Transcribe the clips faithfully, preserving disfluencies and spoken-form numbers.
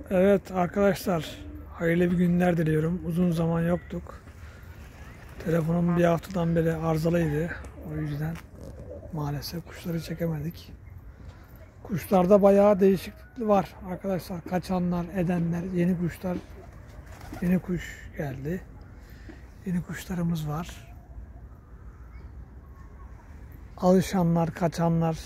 Evet arkadaşlar, hayırlı bir günler diliyorum. Uzun zaman yoktuk. Telefonum bir haftadan beri arızalıydı. O yüzden maalesef kuşları çekemedik. Kuşlarda bayağı değişiklik var arkadaşlar. Kaçanlar, edenler, yeni kuşlar, yeni kuş geldi. Yeni kuşlarımız var. Alışanlar, kaçanlar.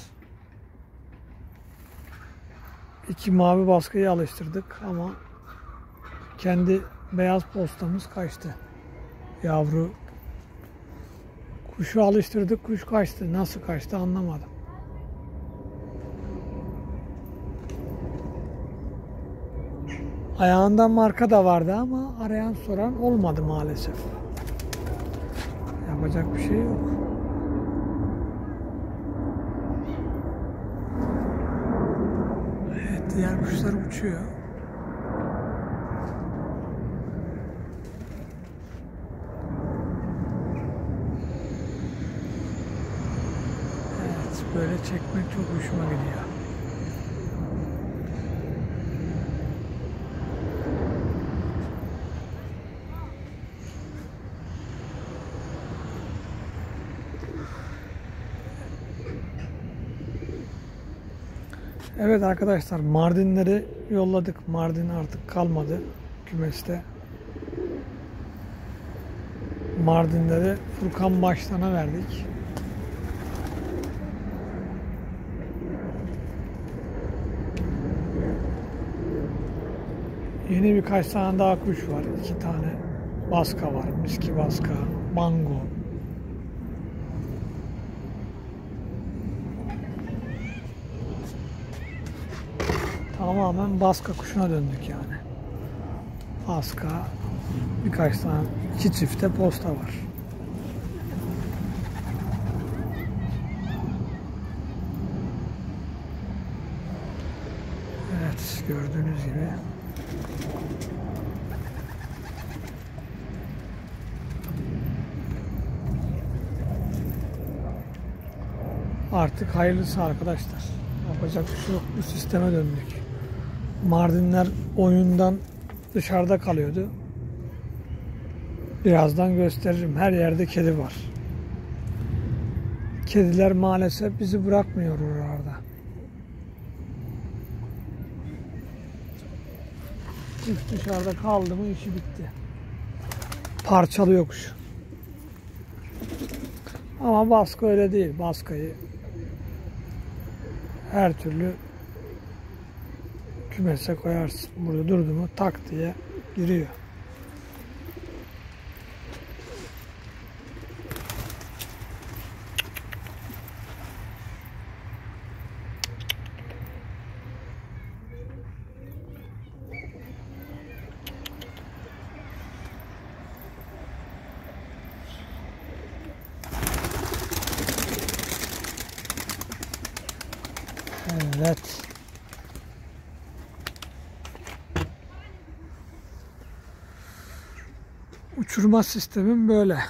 İki mavi baskıyı alıştırdık ama kendi beyaz postamız kaçtı. Yavru kuşu alıştırdık, kuş kaçtı. Nasıl kaçtı anlamadım. Ayağında marka da vardı ama arayan soran olmadı maalesef. Yapacak bir şey yok. Evet, diğer kuşlar uçuyor. Evet, böyle çekmek çok hoşuma gidiyor. Evet arkadaşlar, Mardinleri yolladık. Mardin artık kalmadı kümeste. Mardinleri Furkan Baştan'a verdik. Yeni birkaç tane daha kuş var. İki tane baska var. Miski baska, mango. Tamamen baska kuşuna döndük yani. Baska, birkaç tane, iki çifte posta var. Evet, gördüğünüz gibi. Artık hayırlısı arkadaşlar. Yapacak bir şey yok. Bu sisteme döndük. Mardinler oyundan dışarıda kalıyordu. Birazdan gösteririm. Her yerde kedi var. Kediler maalesef bizi bırakmıyor oralarda. Çift dışarıda kaldı mı işi bitti. Parçalıyor kuş. Ama baskı öyle değil. Baskıyı her türlü kümese koyarsın. Burada durdu mu tak diye giriyor. Evet. Uçurma sistemim böyle.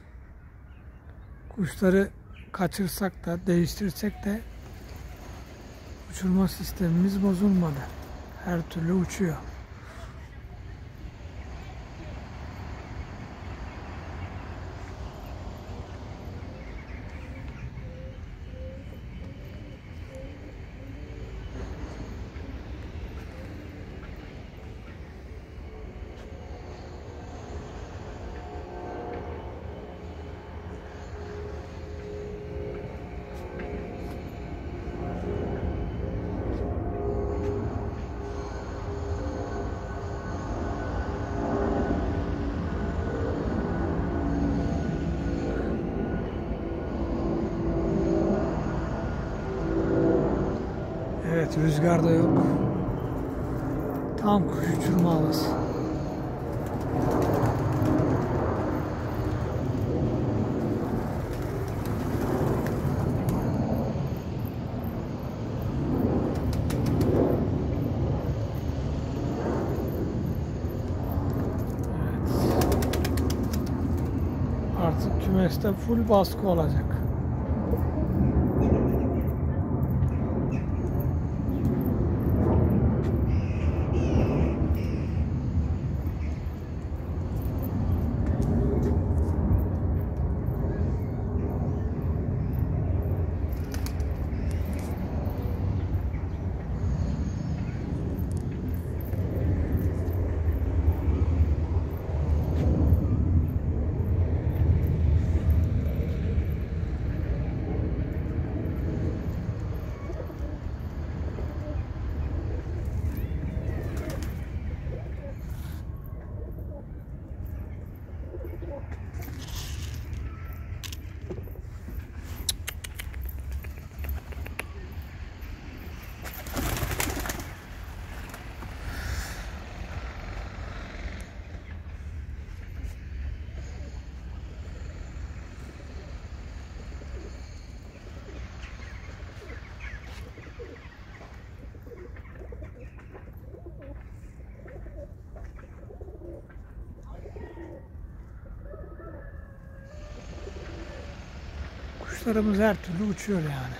Kuşları kaçırsak da değiştirsek de uçurma sistemimiz bozulmadı. Her türlü uçuyor. Evet, rüzgar da yok. Tam kuş uçurma havası. Artık kümeste full baskı olacak. kuşlarımız her türlü uçuyor yani.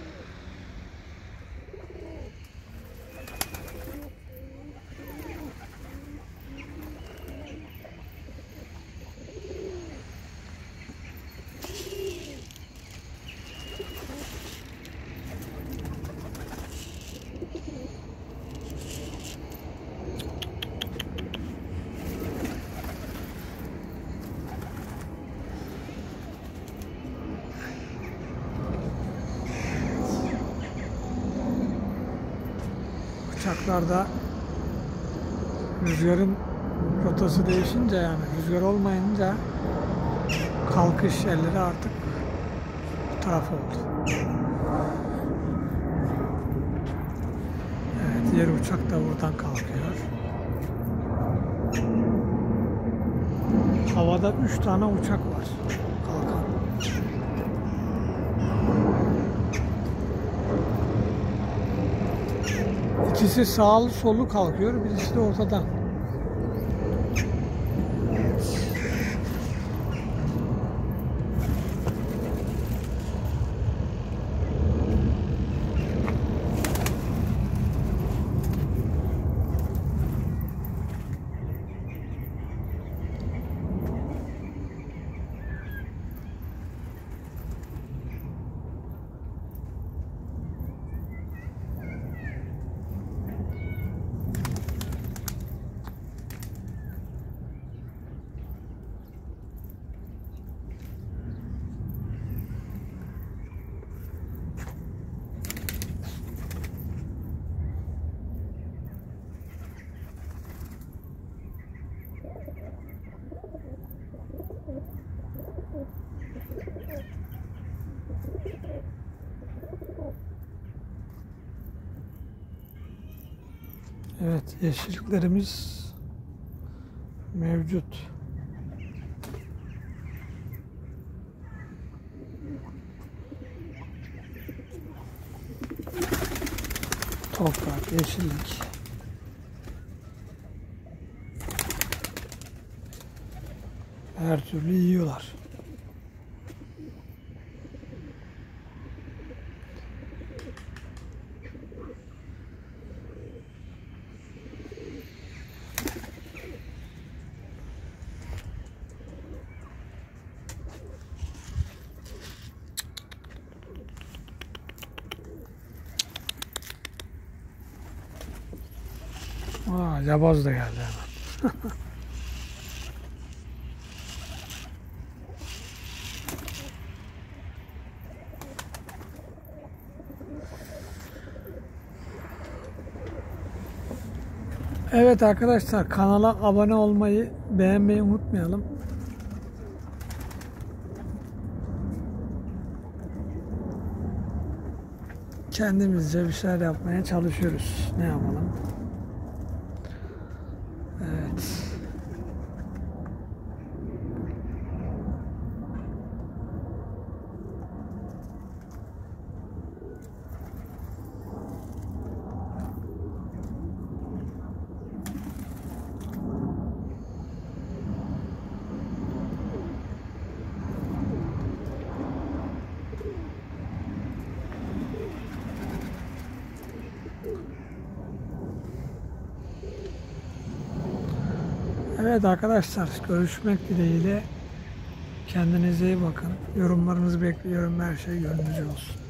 Uçaklarda rüzgarın rotası değişince, yani rüzgar olmayınca kalkış yerleri artık bu taraf oldu. Evet, diğer uçak da buradan kalkıyor. Havada üç tane uçak var kalkan. İkisi sağlı sollu kalkıyor, birisi de ortadan. Evet, yeşilliklerimiz mevcut. Toprak, yeşillik. Her türlü yiyorlar. Aa, yaboz da geldi hemen. Evet arkadaşlar, kanala abone olmayı, beğenmeyi unutmayalım. Kendimizce bir şeyler yapmaya çalışıyoruz. Ne yapalım? Evet. Evet arkadaşlar, görüşmek dileğiyle. Kendinize iyi bakın. Yorumlarınızı bekliyorum. Her şey gönlünüzce olsun.